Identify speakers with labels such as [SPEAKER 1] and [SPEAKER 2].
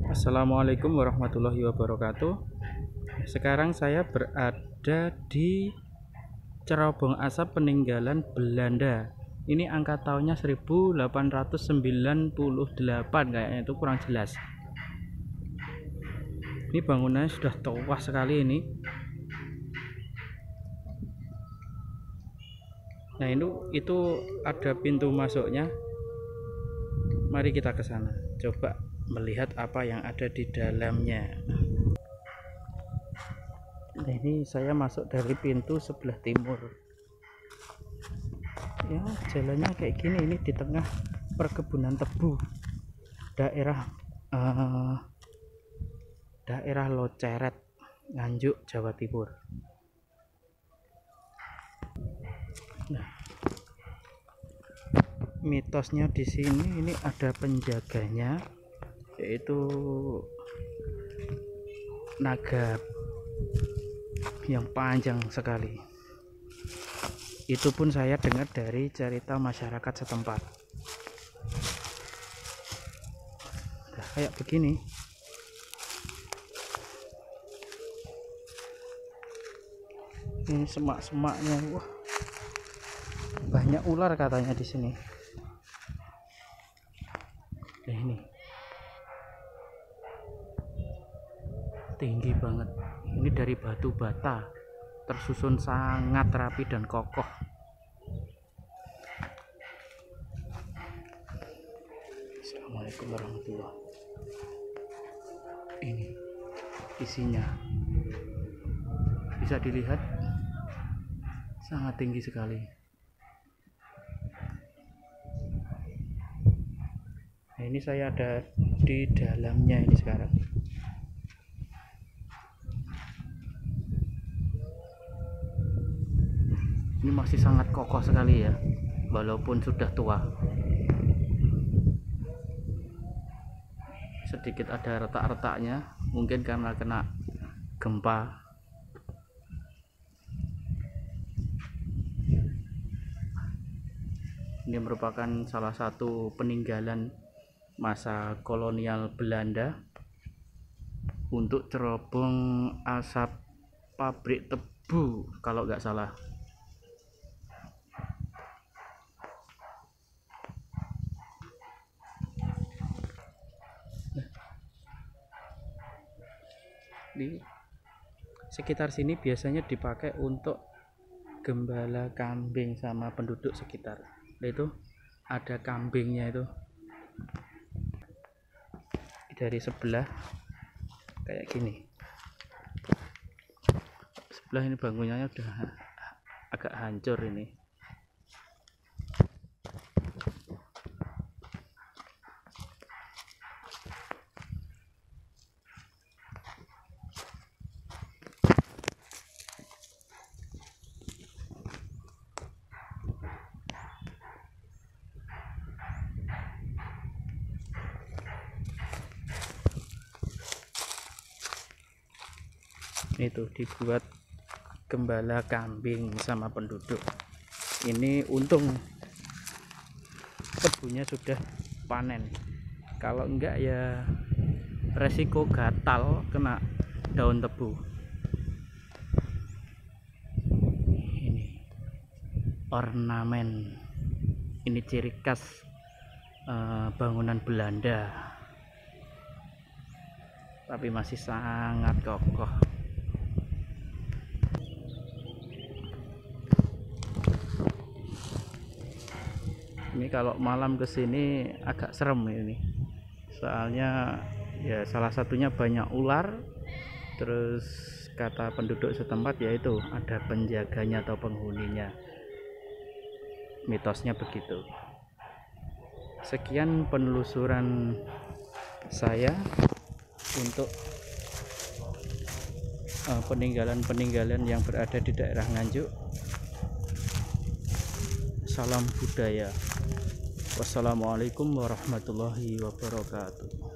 [SPEAKER 1] Assalamualaikum warahmatullahi wabarakatuh. Sekarang saya berada di cerobong asap peninggalan Belanda. Ini angka tahunnya 1898, kayaknya, itu kurang jelas. Ini bangunannya sudah tua sekali ini. Nah, itu ada pintu masuknya. Mari kita ke sana. Coba melihat apa yang ada di dalamnya. Nah, ini saya masuk dari pintu sebelah timur. Ya, jalannya kayak gini. Ini di tengah perkebunan tebu, daerah Loceret, Nganjuk, Jawa Timur. Nah, mitosnya di sini ini ada penjaganya, yaitu naga yang panjang sekali. Itu pun saya dengar dari cerita masyarakat setempat. Nah, kayak begini. Ini semak-semaknya, wah, banyak ular katanya di sini. Nah, ini tinggi banget. Ini dari batu bata, tersusun sangat rapi dan kokoh. Assalamualaikum warahmatullahi wabarakatuh. Ini isinya bisa dilihat, sangat tinggi sekali. Nah, ini saya ada di dalamnya ini sekarang. Ini masih sangat kokoh sekali ya, walaupun sudah tua. Sedikit ada retak-retaknya, mungkin karena kena gempa. Ini merupakan salah satu peninggalan masa kolonial Belanda untuk cerobong asap pabrik tebu, kalau nggak salah. Di sekitar sini biasanya dipakai untuk gembala kambing sama penduduk sekitar. Itu ada kambingnya itu dari sebelah kayak gini. Sebelah ini bangunannya udah agak hancur ini. Itu dibuat gembala kambing sama penduduk. Ini untung tebunya sudah panen, kalau enggak ya resiko gatal kena daun tebu. Ini ornamen, ini ciri khas bangunan Belanda, tapi masih sangat kokoh. Ini kalau malam kesini agak serem ini, soalnya ya salah satunya banyak ular. Terus kata penduduk setempat yaitu ada penjaganya atau penghuninya, mitosnya begitu. Sekian penelusuran saya untuk peninggalan-peninggalan yang berada di daerah Nganjuk. Salam budaya. Wassalamualaikum warahmatullahi wabarakatuh.